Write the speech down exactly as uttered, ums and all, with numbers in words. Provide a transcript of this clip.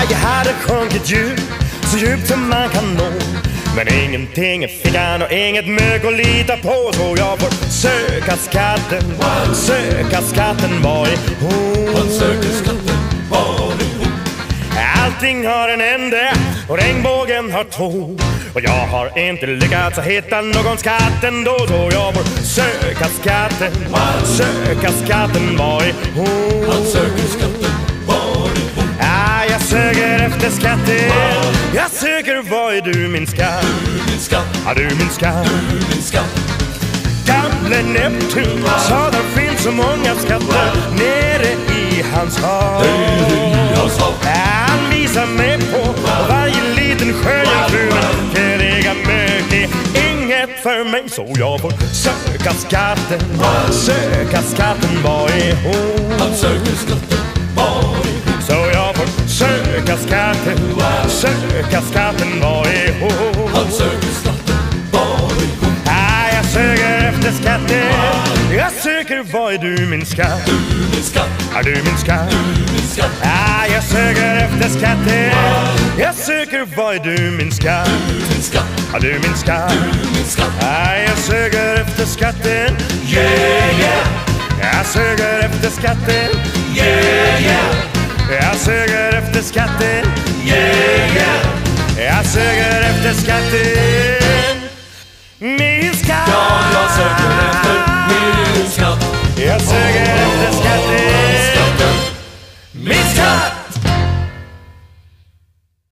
Jag hade sjunkit djupt, så djupt som man kan nå. Men ingenting i fickan och inget mög att lita på. Så jag får söka skatten, söka skatten, var är hon? Han söker skatten, var är hon? Allting har en ände och regnbågen har två. Och jag har inte lyckats hitta någon skatt ändå. Så jag får söka skatten, söka skatten, var är hon? Han söker skatten, var är hon? Ah, jag söker efter skatten. Jag söker, var är du min skatt? Du min skatt, Ja, du min skatt. du min skatt. Gamle Neptun sa där finns så många skatter nere i hans hav. I hans hav. Han visar mig på varje liten sjö jag frumen. Keriga mög är inget för mig. Så jag får söka skatten, söka skatten, var är hon? Han söker skatten, var är hon? Så jag får söka skatten, söka skatten, var är hon? Han söker skatten, var är hon? Ah, jag söker efter skatten. Jag söker, var är du min skatt? Du min skatt, Ja, du min skatt. du min skatt. Ah, jag söker efter skatten. Jag söker, var är du min skatt? Du min skatt, Ja, du min skatt. du min skatt. Ah, jag söker efter skatten. Yeah, yeah. Jag söker efter skatten. Yeah, yeah. Jag söker efter skatten. Yeah, yeah. Jag söker efter skatten. Min skatt. Ja, jag söker efter min skatt. Jag söker efter skatten. Skatten, min skatt.